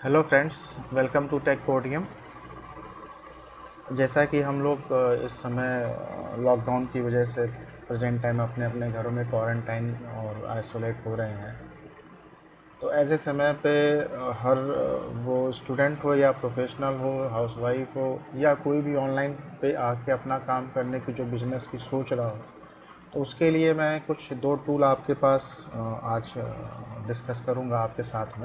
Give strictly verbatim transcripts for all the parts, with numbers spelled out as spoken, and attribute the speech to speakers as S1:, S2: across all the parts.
S1: Hello friends, welcome to tech podium. जैसा कि हम लोग अ, इस समय लॉकडाउन की वजह से प्रेजेंट टाइम अपने अपने घरों में क्वारंटाइन और आइसोलेट हो रहे हैं, तो ऐसे समय पे अ, हर अ, वो स्टूडेंट हो या प्रोफेशनल हो, हाउसवाइफ हो या कोई भी ऑनलाइन पे आके अपना काम करने की जो बिज़नेस की सोच रहा हो, तो उसके लिए मैं कुछ दो टूल आपके पास अ, आज डिस्कस करूँगा आपके साथ में।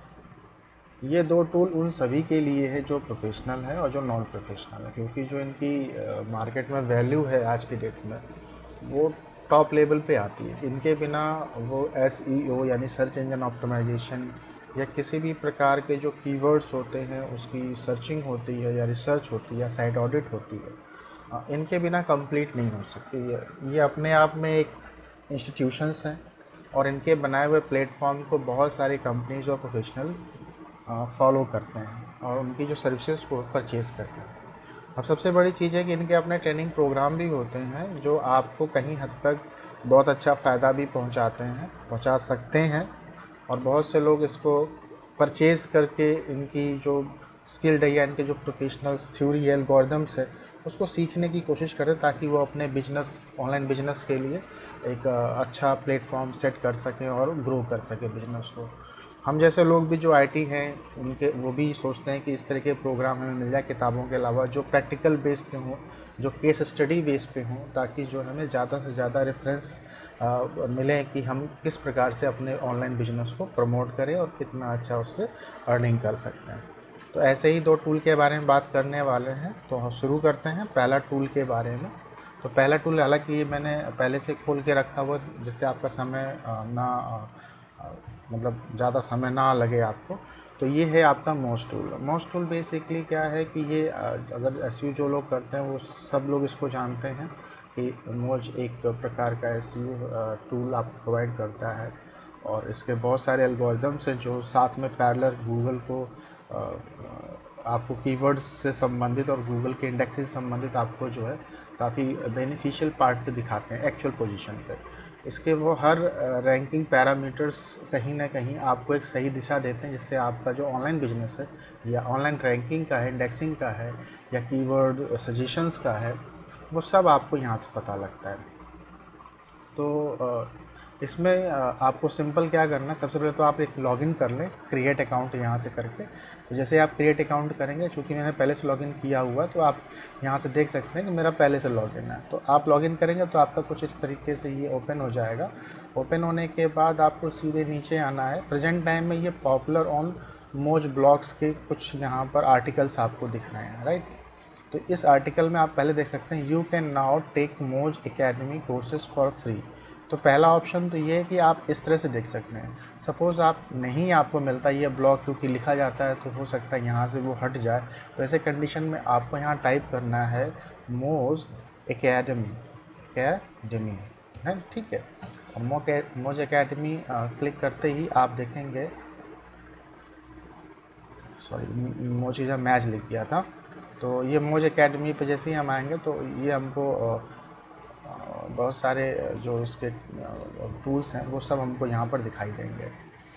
S1: ये दो टूल उन सभी के लिए है जो प्रोफेशनल है और जो नॉन प्रोफेशनल है, क्योंकि जो इनकी मार्केट में वैल्यू है आज की डेट में वो टॉप लेवल पे आती है। इनके बिना वो एस ई ओ यानी सर्च इंजन ऑप्टिमाइजेशन या किसी भी प्रकार के जो कीवर्ड्स होते हैं उसकी सर्चिंग होती है या रिसर्च होती है या साइट ऑडिट होती है, अ, इनके बिना कंप्लीट नहीं हो सकती। ये ये अपने आप में एक इंस्टीट्यूशंस हैं और इनके बनाए हुए प्लेटफॉर्म को बहुत सारी कंपनीज और प्रोफेशनल फॉलो करते हैं और उनकी जो सर्विसेज को परचेज़ करते हैं। अब सबसे बड़ी चीज़ है कि इनके अपने ट्रेनिंग प्रोग्राम भी होते हैं जो आपको कहीं हद तक बहुत अच्छा फ़ायदा भी पहुंचाते हैं पहुंचा सकते हैं, और बहुत से लोग इसको परचेज़ करके इनकी जो स्किल्ड है या इनके जो प्रोफेशनल्स थ्योरी एल्गोरिदम्स है उसको सीखने की कोशिश करें ताकि वो अपने बिजनेस ऑनलाइन बिजनेस के लिए एक अ, अच्छा प्लेटफॉर्म सेट कर सकें और ग्रो कर सकें बिजनेस को। हम जैसे लोग भी जो आईटी हैं उनके वो भी सोचते हैं कि इस तरह के प्रोग्राम हमें मिल जाए किताबों के अलावा, जो प्रैक्टिकल बेस पे हों, जो केस स्टडी बेस पे हों, ताकि जो हमें ज़्यादा से ज़्यादा रेफरेंस मिले कि हम किस प्रकार से अपने ऑनलाइन बिजनेस को प्रमोट करें और कितना अच्छा उससे अर्निंग कर सकते हैं। तो ऐसे ही दो टूल के बारे में बात करने वाले हैं, तो हम शुरू करते हैं पहला टूल के बारे में। तो पहला टूल, हालांकि ये मैंने पहले से खोल के रखा हुआ जिससे आपका समय अ, ना अ, मतलब ज़्यादा समय ना लगे आपको, तो ये है आपका मोज टूल। मोज टूल बेसिकली क्या है कि ये अ, अगर एस यू जो लोग करते हैं वो सब लोग इसको जानते हैं कि मोज एक प्रकार का एस यू टूल आपको प्रोवाइड करता है, और इसके बहुत सारे एल्गोरिदम्स हैं जो साथ में पैरेलल गूगल को अ, आपको कीवर्ड्स से संबंधित और गूगल के इंडेक्स से संबंधित आपको जो है काफ़ी बेनिफिशियल पार्ट पे दिखाते हैं एक्चुअल पोजीशन पे। इसके वो हर रैंकिंग पैरामीटर्स कहीं ना कहीं आपको एक सही दिशा देते हैं, जिससे आपका जो ऑनलाइन बिजनेस है या ऑनलाइन रैंकिंग का है, इंडेक्सिंग का है या कीवर्ड सजेशंस का है, वो सब आपको यहाँ से पता लगता है। तो अ, इसमें अ, आपको सिंपल क्या करना है, सबसे पहले तो आप एक लॉगिन कर लें क्रिएट अकाउंट यहाँ से करके। तो जैसे आप क्रिएट अकाउंट करेंगे, चूँकि मैंने पहले से लॉगिन किया हुआ है तो आप यहाँ से देख सकते हैं कि मेरा पहले से लॉगिन है। तो आप लॉगिन करेंगे तो आपका कुछ इस तरीके से ये ओपन हो जाएगा। ओपन होने के बाद आपको सीधे नीचे आना है। प्रेजेंट टाइम में ये पॉपुलर ऑन मोज ब्लॉग्स के कुछ यहाँ पर आर्टिकल्स आपको दिख रहे हैं, राइट। तो इस आर्टिकल में आप पहले देख सकते हैं, you can now take Moz Academy courses for free. तो पहला ऑप्शन तो ये है कि आप इस तरह से देख सकते हैं। सपोज़ आप नहीं आपको मिलता ये ब्लॉग, क्योंकि लिखा जाता है तो हो सकता है यहाँ से वो हट जाए, तो ऐसे कंडीशन में आपको यहाँ टाइप करना है मोज एकेडमी एकेडमी है, ठीक है। और मोज एकेडमी क्लिक करते ही आप देखेंगे, सॉरी मोज का मैच लिख गया था। तो ये मोज एकेडमी पे जैसे ही हम आएंगे तो ये हमको अ, अ, बहुत सारे जो इसके टूल्स हैं वो सब हमको यहाँ पर दिखाई देंगे।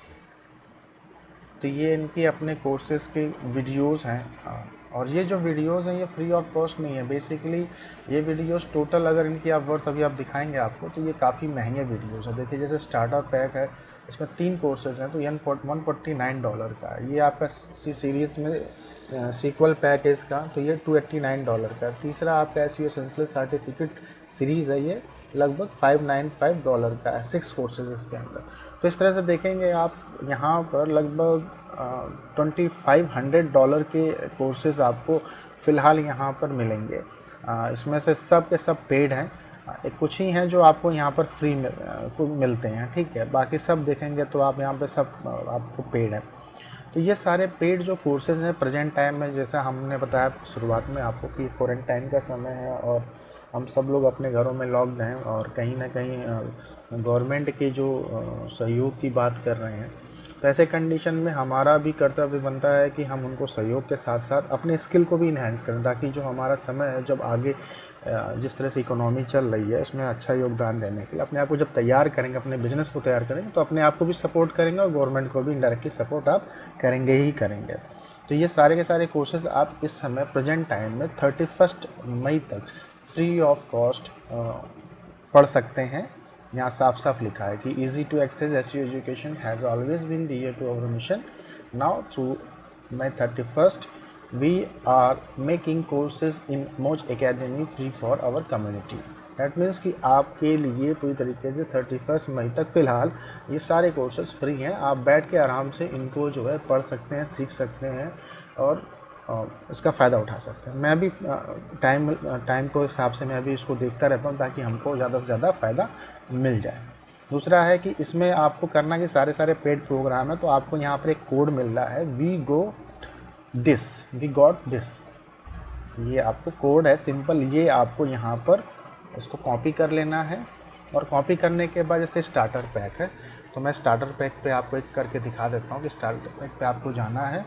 S1: तो ये इनकी अपने कोर्सेज़ के वीडियोस हैं, अ, और ये जो वीडियोस हैं ये फ्री ऑफ कॉस्ट नहीं है। बेसिकली ये वीडियोस टोटल अगर इनकी आप वर्थ अभी आप दिखाएंगे आपको, तो ये काफ़ी महंगे वीडियोस हैं। देखिए जैसे स्टार्टर पैक है, इसमें तीन कोर्सेज़ हैं, तो ये वन फोर्टी नाइन डॉलर का है। ये आपका सी सीरीज़ में सीक्वल पैक है इसका, तो ये टू एट्टी नाइन डॉलर का। तीसरा आपका SEO essential certificate series है, ये लगभग फाइव नाइन फाइव डॉलर का है, सिक्स कोर्सेज इसके अंदर। तो इस तरह से देखेंगे आप यहाँ पर लगभग ट्वेंटी फाइव हंड्रेड डॉलर के कोर्सेज आपको फ़िलहाल यहाँ पर मिलेंगे। आ, इसमें से सब के सब पेड हैं, एक कुछ ही हैं जो आपको यहाँ पर फ्री मिल, को मिलते हैं, ठीक है। बाकी सब देखेंगे तो आप यहाँ पे सब आपको पेड है। तो ये सारे पेड जो कोर्सेज हैं प्रेजेंट टाइम में, जैसा हमने बताया शुरुआत में आपको कि क्वारंटाइन का समय है और हम सब लोग अपने घरों में लॉक्ड हैं और कहीं ना कहीं गवर्नमेंट के जो सहयोग की बात कर रहे हैं, तो ऐसे कंडीशन में हमारा भी कर्तव्य बनता है कि हम उनको सहयोग के साथ साथ अपने स्किल को भी इन्हेंस करें, ताकि जो हमारा समय है जब आगे जिस तरह से इकोनॉमी चल रही है इसमें अच्छा योगदान देने के लिए अपने आप को जब तैयार करेंगे, अपने बिजनेस को तैयार करेंगे, तो अपने आप को भी सपोर्ट करेंगे और गवर्नमेंट को भी इनडायरेक्टली सपोर्ट आप करेंगे ही करेंगे। तो ये सारे के सारे कोर्सेज आप इस समय प्रेजेंट टाइम में थर्टी फर्स्ट मई तक फ्री ऑफ कॉस्ट पढ़ सकते हैं। यहाँ साफ साफ लिखा है कि easy to access SEO education has always been dear to our mission. Now through May thirty first we are making courses in Moj Academy free for our community। That means कि आपके लिए पूरी तरीके से thirty first May तक फ़िलहाल ये सारे कोर्सेज फ्री हैं। आप बैठ के आराम से इनको जो है पढ़ सकते हैं, सीख सकते हैं और इसका फ़ायदा उठा सकते हैं। मैं भी टाइम टाइम के हिसाब से मैं भी इसको देखता रहता हूँ ताकि हमको ज़्यादा से ज़्यादा फ़ायदा मिल जाए। दूसरा है कि इसमें आपको करना कि सारे सारे पेड प्रोग्राम है, तो आपको यहाँ पर एक कोड मिल रहा है we go this we got this, ये आपको कोड है सिंपल। ये आपको यहाँ पर इसको कॉपी कर लेना है और कॉपी करने के बाद जैसे स्टार्टर पैक है, तो मैं स्टार्टर पैक पे आपको एक करके दिखा देता हूँ कि स्टार्टर पैक पे आपको जाना है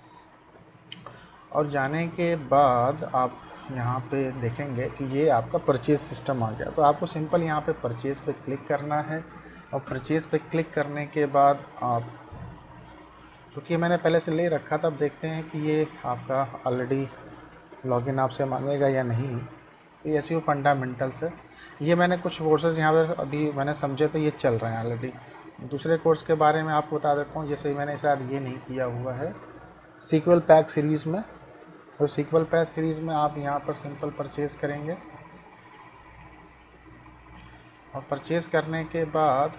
S1: और जाने के बाद आप यहाँ पे देखेंगे कि ये आपका परचेज़ सिस्टम आ गया। तो आपको सिंपल यहाँ पे परचेज़ पे क्लिक करना है और परचेज़ पे क्लिक करने के बाद आप, क्योंकि मैंने पहले से ले रखा था, अब देखते हैं कि ये आपका ऑलरेडी लॉगिन आपसे मांगेगा या नहीं। तो एस ई ओ फंडामेंटल्स है, ये मैंने कुछ कोर्सेज यहाँ पर अभी मैंने समझे तो ये चल रहे हैं ऑलरेडी। दूसरे कोर्स के बारे में आपको बता देता हूँ, जैसे मैंने शायद ये नहीं किया हुआ है सीक्वल पैक सीरीज़ में। तो सीक्वल पैक सीरीज़ में आप यहाँ पर सिंपल परचेज़ करेंगे और परचेज़ करने के बाद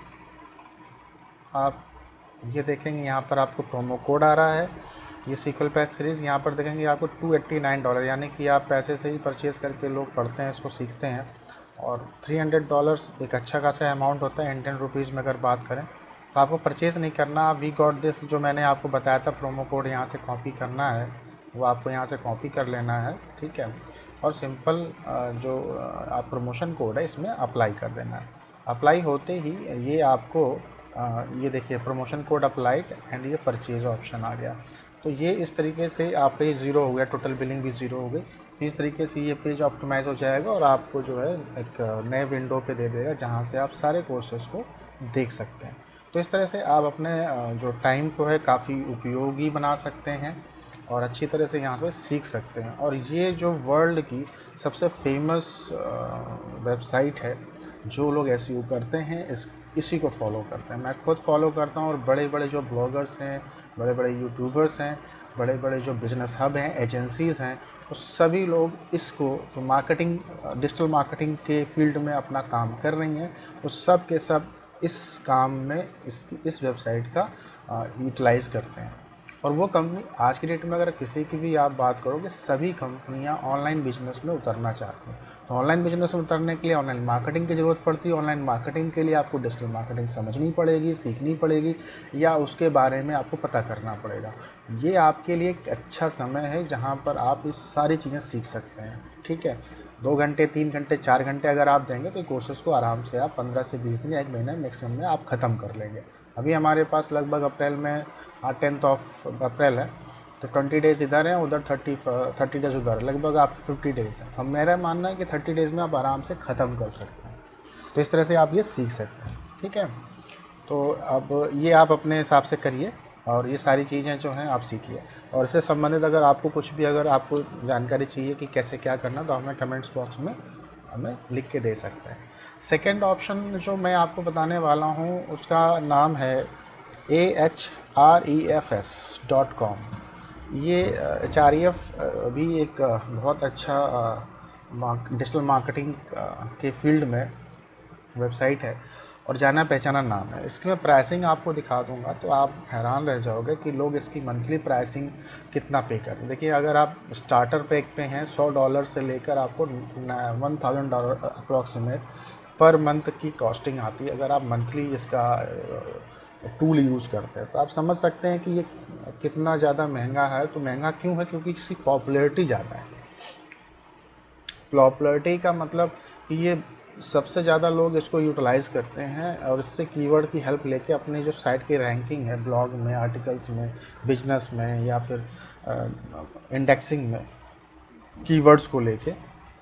S1: आप ये देखेंगे यहाँ पर आपको प्रोमो कोड आ रहा है, ये सीक्वल पैक सीरीज़। यहाँ पर देखेंगे आपको टू एट्टी नाइन डॉलर, यानी कि आप पैसे से ही परचेज़ करके लोग पढ़ते हैं, इसको सीखते हैं। और थ्री हंड्रेड डॉलर्स एक अच्छा खासा अमाउंट होता है इंडियन रुपीज़ में अगर बात करें। तो आपको परचेज़ नहीं करना, वी गॉट दिस जो मैंने आपको बताया था प्रोमो कोड यहाँ से कॉपी करना है, वो आपको यहाँ से कॉपी कर लेना है, ठीक है। और सिंपल जो आप प्रमोशन कोड है इसमें अप्लाई कर देना है। अप्लाई होते ही ये आपको आ, ये देखिए प्रमोशन कोड अप्लाइड एंड ये परचेज ऑप्शन आ गया। तो ये इस तरीके से आपका ये ज़ीरो हो गया, टोटल बिलिंग भी ज़ीरो हो गई। तो इस तरीके से ये पेज ऑप्टिमाइज़ हो जाएगा और आपको जो है एक नए विंडो पे दे देगा जहाँ से आप सारे कोर्सेज़ को देख सकते हैं। तो इस तरह से आप अपने जो टाइम को है काफ़ी उपयोगी बना सकते हैं और अच्छी तरह से यहाँ पर सीख सकते हैं। और ये जो वर्ल्ड की सबसे फेमस वेबसाइट है, जो लोग एस ई ओ करते हैं इस इसी को फॉलो करते हैं। मैं खुद फॉलो करता हूँ और बड़े बड़े जो ब्लॉगर्स हैं, बड़े बड़े यूट्यूबर्स हैं, बड़े बड़े जो बिजनेस हब हैं, एजेंसीज़ हैं, वो सभी लोग इसको जो मार्केटिंग डिजिटल मार्केटिंग के फील्ड में अपना काम कर रही हैं, वो सब के सब इस काम में इस इस वेबसाइट का यूटिलाइज़ करते हैं। और वो कंपनी आज की डेट में अगर किसी की भी आप बात करोगे, सभी कंपनियां ऑनलाइन बिजनेस में उतरना चाहती हैं। तो ऑनलाइन बिजनेस में उतरने के लिए ऑनलाइन मार्केटिंग की ज़रूरत पड़ती है। ऑनलाइन मार्केटिंग के लिए आपको डिजिटल मार्केटिंग समझनी पड़ेगी, सीखनी पड़ेगी या उसके बारे में आपको पता करना पड़ेगा। ये आपके लिए एक अच्छा समय है जहाँ पर आप इस सारी चीज़ें सीख सकते हैं, ठीक है। दो घंटे, तीन घंटे, चार घंटे अगर आप देंगे तो कोर्सेज़ को आराम से आप पंद्रह से बीस दिन या एक महीने मैक्सिमम में आप ख़त्म कर लेंगे। अभी हमारे पास लगभग अप्रैल में टेंथ ऑफ अप्रैल है, तो ट्वेंटी डेज़ इधर हैं, उधर थर्टी थर्टी डेज़ उधर, लगभग आप फिफ्टी डेज़ हैं। हम मेरा मानना है कि थर्टी डेज़ में आप आराम से ख़त्म कर सकते हैं। तो इस तरह से आप ये सीख सकते हैं, ठीक है। तो अब ये आप अपने हिसाब से करिए और ये सारी चीज़ें जो हैं आप सीखिए। और इससे संबंधित अगर आपको कुछ भी अगर आपको जानकारी चाहिए कि कैसे क्या करना, तो हमें कमेंट्स बॉक्स में हमें लिख के दे सकते हैं। सेकेंड ऑप्शन जो मैं आपको बताने वाला हूँ उसका नाम है A H R E F S dot com. ये एच आर ई एफ भी एक बहुत अच्छा डिजिटल मार्केटिंग के फील्ड में वेबसाइट है और जाना पहचाना नाम है। इसकी मैं प्राइसिंग आपको दिखा दूंगा तो आप हैरान रह जाओगे कि लोग इसकी मंथली प्राइसिंग कितना पे करते हैं। देखिए, अगर आप स्टार्टर पैक पे हैं सौ डॉलर से लेकर आपको वन थाउजेंड डॉलर अप्रॉक्सीमेट पर मंथ की कॉस्टिंग आती है। अगर आप मंथली इसका टूल यूज़ करते हैं तो आप समझ सकते हैं कि ये कितना ज़्यादा महंगा है। तो महंगा क्यों है? क्योंकि इसकी पॉपुलैरिटी ज़्यादा है। पॉपुलैरिटी का मतलब कि ये सबसे ज़्यादा लोग इसको यूटिलाइज़ करते हैं और इससे कीवर्ड की हेल्प लेके अपनी जो साइट की रैंकिंग है, ब्लॉग में, आर्टिकल्स में, बिजनेस में या फिर इंडेक्सिंग में कीवर्ड्स को लेके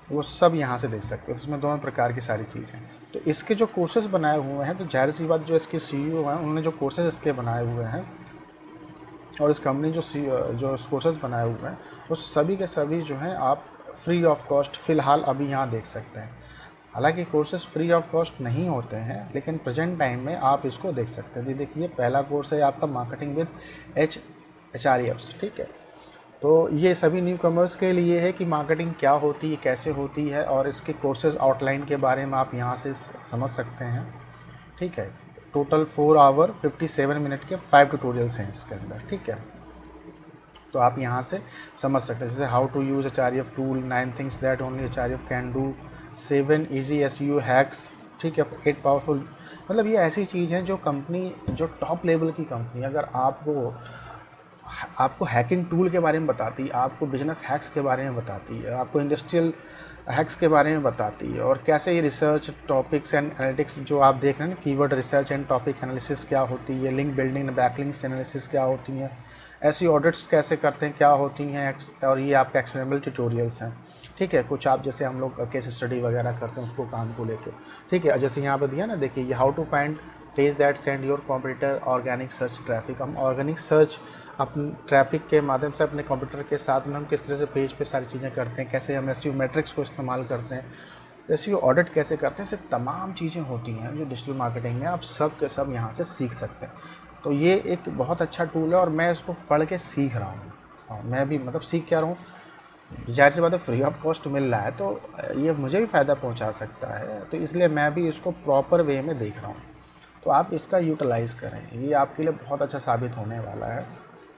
S1: वो सब यहाँ से देख सकते हो। उसमें दोनों प्रकार की सारी चीज़ें। तो इसके जो कोर्सेज़ बनाए हुए हैं, तो ज़ाहिर सी बात जो इसके सीईओ हैं उन्होंने जो कोर्सेज़ इसके बनाए हुए हैं और इस कंपनी जो सी जो कोर्सेज़ बनाए हुए हैं वो सभी के सभी जो हैं आप फ्री ऑफ कॉस्ट फ़िलहाल अभी यहाँ देख सकते हैं। हालांकि कोर्सेज़ फ्री ऑफ कॉस्ट नहीं होते हैं, लेकिन प्रेजेंट टाइम में आप इसको देख सकते हैं। देखिए पहला कोर्स है आपका marketing with H H R Fs, ठीक है। तो ये सभी न्यू कमर्स के लिए है कि मार्केटिंग क्या होती है, कैसे होती है, और इसके कोर्सेज़ आउटलाइन के बारे में आप यहाँ से समझ सकते हैं, ठीक है। Total four hour fifty seven minute के फाइव ट्यूटोरियल्स हैं इसके अंदर, ठीक है। तो आप यहाँ से समझ सकते हैं, जैसे how to use H R F tool, nine things that only H R F can do, seven easy SEO hacks, ठीक है, एट पावरफुल। मतलब ये ऐसी चीज़ है जो कंपनी, जो टॉप लेवल की कंपनी अगर आपको आपको हैकिंग टूल के बारे में बताती है, आपको बिजनेस हैक्स के बारे में बताती है, आपको इंडस्ट्रियल हैक्स के बारे में बताती है, और कैसे ये रिसर्च टॉपिक्स एंड एनालिटिक्स जो आप देख रहे हैं ना, keyword research and topic analysis क्या होती है, लिंक बिल्डिंग बैकलिंक्स एनालिसिस क्या होती हैं, ऐसी ऑडिट्स कैसे करते हैं क्या होती हैं, और ये आपके एक्शनेबल ट्यूटोरियल्स हैं, ठीक है। कुछ आप जैसे हम लोग केस स्टडी वगैरह करते हैं उसको काम को लेके, ठीक है। जैसे यहाँ पे दिया ना, देखिए ये how to find page that send your competitor organic search traffic. हम ऑर्गेनिक सर्च अपने ट्रैफिक के माध्यम से अपने कंप्यूटर के साथ में हम किस तरह से पेज पे सारी चीज़ें करते हैं, कैसे हम एसईओ मैट्रिक्स को इस्तेमाल करते हैं, एसईओ ऑडिट कैसे करते हैं, ऐसे तमाम चीज़ें होती हैं जो डिजिटल मार्केटिंग में आप सब के सब यहाँ से सीख सकते हैं। तो ये एक बहुत अच्छा टूल है और मैं इसको पढ़ के सीख रहा हूँ, और मैं भी मतलब सीख क्या रहा हूँ, ज़ाहिर सी बात है फ्री ऑफ कॉस्ट मिल रहा है तो ये मुझे भी फ़ायदा पहुँचा सकता है, तो इसलिए मैं भी इसको प्रॉपर वे में देख रहा हूँ। तो आप इसका यूटिलाइज़ करें, ये आपके लिए बहुत अच्छा साबित होने वाला है।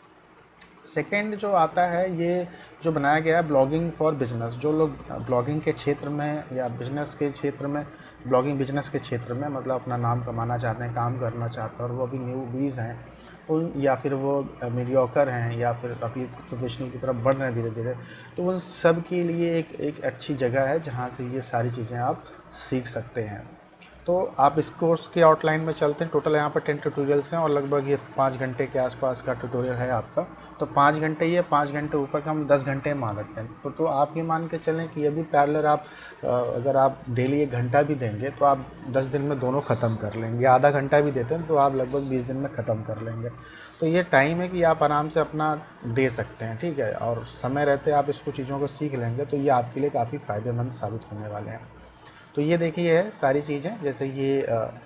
S1: सेकेंड जो आता है, ये जो बनाया गया है ब्लॉगिंग फॉर बिजनेस, जो लोग ब्लॉगिंग के क्षेत्र में या बिजनेस के क्षेत्र में, ब्लॉगिंग बिजनेस के क्षेत्र में मतलब अपना नाम कमाना चाहते हैं, काम करना चाहते हैं, और वो अभी न्यू बीज हैं उन, या फिर वो मीडियोकर हैं, या फिर अभी प्रोफेशनल की तरफ बढ़ रहे हैं धीरे धीरे, तो उन सब के लिए एक एक अच्छी जगह है जहाँ से ये सारी चीज़ें आप सीख सकते हैं। तो आप इस कोर्स के आउटलाइन में चलते हैं। टोटल यहाँ पर टेन ट्यूटोरियल्स हैं और लगभग ये पाँच घंटे के आसपास का ट्यूटोरियल है आपका। तो पाँच घंटे ये पाँच घंटे ऊपर का हम दस घंटे मान रखते हैं। तो, तो आप ये मान के चलें कि ये भी पैरेलल आप अगर आप डेली एक घंटा भी देंगे तो आप दस दिन में दोनों ख़त्म कर लेंगे। आधा घंटा भी देते हैं तो आप लगभग बीस दिन में ख़त्म कर लेंगे। तो ये टाइम है कि आप आराम से अपना दे सकते हैं, ठीक है। और समय रहते आप इसको चीज़ों को सीख लेंगे तो ये आपके लिए काफ़ी फ़ायदेमंद साबित होने वाले हैं। तो ये देखिए है सारी चीज़ें, जैसे ये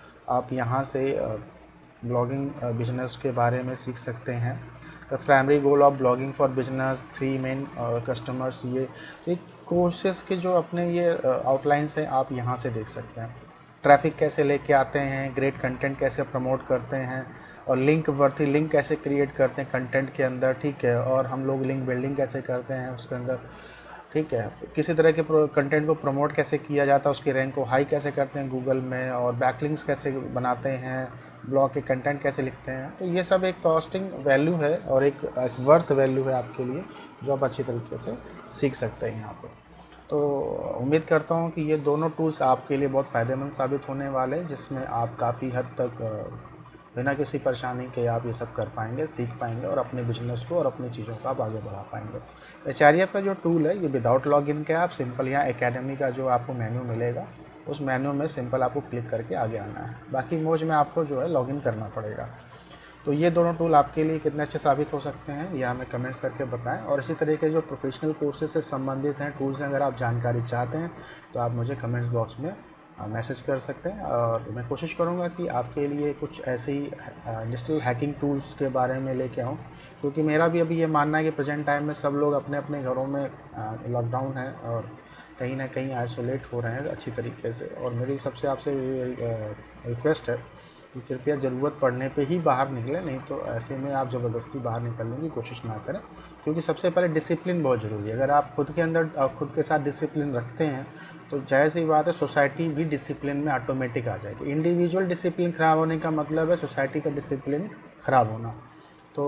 S1: आप यहाँ से ब्लॉगिंग बिजनेस के बारे में सीख सकते हैं। The primary goal of blogging for business, three main customers, ये एक कोर्सेज के जो अपने ये आउटलाइंस हैं आप यहाँ से देख सकते हैं। ट्रैफिक कैसे लेके आते हैं, ग्रेट कंटेंट कैसे प्रमोट करते हैं, और लिंक वर्थी लिंक कैसे क्रिएट करते हैं कंटेंट के अंदर, ठीक है। और हम लोग लिंक बिल्डिंग कैसे करते हैं उसके अंदर, ठीक है। किसी तरह के कंटेंट को प्रमोट कैसे किया जाता है, उसकी रैंक को हाई कैसे करते हैं गूगल में, और बैकलिंक्स कैसे बनाते हैं, ब्लॉग के कंटेंट कैसे लिखते हैं। तो ये सब एक कॉस्टिंग वैल्यू है और एक वर्थ वैल्यू है आपके लिए, जो आप अच्छी तरीके से सीख सकते हैं यहाँ पर। तो उम्मीद करता हूँ कि ये दोनों टूल्स आपके लिए बहुत फ़ायदेमंद साबित होने वाले हैं, जिसमें आप काफ़ी हद तक बिना किसी परेशानी के आप ये सब कर पाएंगे, सीख पाएंगे, और अपने बिजनेस को और अपनी चीज़ों को आप आगे बढ़ा पाएंगे। एच आर एफ का जो टूल है ये विदाउट लॉगिन का, आप सिंपल यहाँ एकेडमी का जो आपको मेन्यू मिलेगा उस मेन्यू में सिंपल आपको क्लिक करके आगे आना है। बाकी मौज में आपको जो है लॉगिन करना पड़ेगा। तो ये दोनों टूल आपके लिए कितने अच्छे साबित हो सकते हैं ये हमें कमेंट्स करके बताएं। और इसी तरह के जो प्रोफेशनल कोर्सेज से संबंधित हैं टूल्स हैं, अगर आप जानकारी चाहते हैं तो आप मुझे कमेंट्स बॉक्स में मैसेज कर सकते हैं, और मैं कोशिश करूंगा कि आपके लिए कुछ ऐसे ही डिजिटल हैकिंग टूल्स के बारे में लेके आऊं, क्योंकि मेरा भी अभी ये मानना है कि प्रेजेंट टाइम में सब लोग अपने अपने घरों में, लॉकडाउन है और कहीं ना कहीं आइसोलेट हो रहे हैं अच्छी तरीके से। और मेरी सबसे आपसे रिक्वेस्ट है कि कृपया ज़रूरत पड़ने पे ही बाहर निकलें, नहीं तो ऐसे में आप ज़बरदस्ती बाहर निकलने की कोशिश ना करें, क्योंकि सबसे पहले डिसिप्लिन बहुत ज़रूरी है। अगर आप खुद के अंदर खुद के साथ डिसिप्लिन रखते हैं तो जाहिर सी बात है सोसाइटी भी डिसिप्लिन में ऑटोमेटिक आ जाएगी। इंडिविजुअल डिसिप्लिन ख़राब होने का मतलब है सोसाइटी का डिसिप्लिन ख़राब होना। तो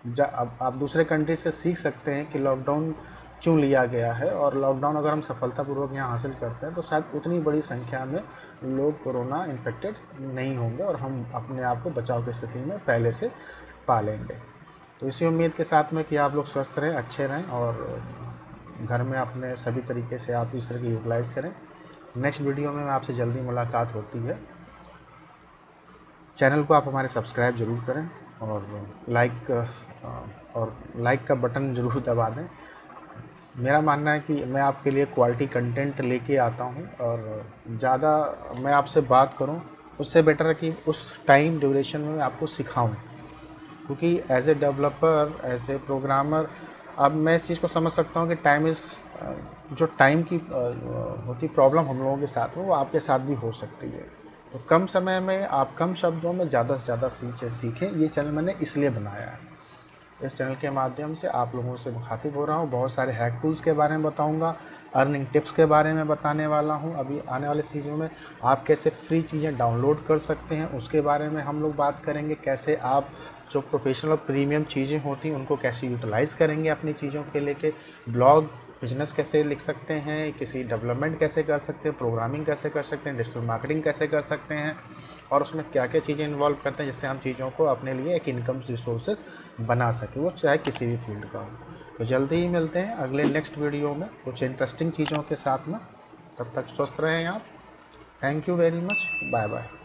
S1: अब आप दूसरे कंट्री से सीख सकते हैं कि लॉकडाउन क्यों लिया गया है, और लॉकडाउन अगर हम सफलतापूर्वक यहाँ हासिल करते हैं तो शायद उतनी बड़ी संख्या में लोग कोरोना इन्फेक्टेड नहीं होंगे और हम अपने आप को बचाव की स्थिति में पहले से पा लेंगे। तो इसी उम्मीद के साथ में कि आप लोग स्वस्थ रहें, अच्छे रहें, और घर में अपने सभी तरीके से आप इस तरह की यूटिलाइज़ करें। नेक्स्ट वीडियो में आपसे जल्दी मुलाकात होती है। चैनल को आप हमारे सब्सक्राइब ज़रूर करें और लाइक और लाइक का बटन ज़रूर दबा दें। मेरा मानना है कि मैं आपके लिए क्वालिटी कंटेंट लेके आता हूं और ज़्यादा मैं आपसे बात करूं, उससे बेटर है कि उस टाइम ड्यूरेशन में मैं आपको सिखाऊं, क्योंकि as a developer, as a programmer, अब मैं इस चीज़ को समझ सकता हूं कि टाइम इज़ जो टाइम की होती प्रॉब्लम हम लोगों के साथ में, वो आपके साथ भी हो सकती है। तो कम समय में आप कम शब्दों में ज़्यादा से ज़्यादा सीखें सीखें ये चैनल मैंने इसलिए बनाया है। इस चैनल के माध्यम से आप लोगों से मुखातिब हो रहा हूँ। बहुत सारे हैक टूल्स के बारे में बताऊँगा, अर्निंग टिप्स के बारे में बताने वाला हूँ। अभी आने वाले सीजन में आप कैसे फ्री चीज़ें डाउनलोड कर सकते हैं उसके बारे में हम लोग बात करेंगे। कैसे आप जो प्रोफेशनल और प्रीमियम चीज़ें होती हैं उनको कैसे यूटिलाइज़ करेंगे अपनी चीज़ों के लेके। ब्लॉग बिजनेस कैसे लिख सकते हैं, किसी डेवलपमेंट कैसे कर सकते हैं, प्रोग्रामिंग कैसे कर सकते हैं, डिजिटल मार्केटिंग कैसे कर सकते हैं, और उसमें क्या क्या चीज़ें इन्वॉल्व करते हैं जिससे हम चीज़ों को अपने लिए एक इनकम रिसोर्सेज बना सकें, वो चाहे किसी भी फील्ड का हो। तो जल्दी ही मिलते हैं अगले नेक्स्ट वीडियो में कुछ इंटरेस्टिंग चीज़ों के साथ में। तब तक स्वस्थ रहें आप। Thank you very much. Bye bye.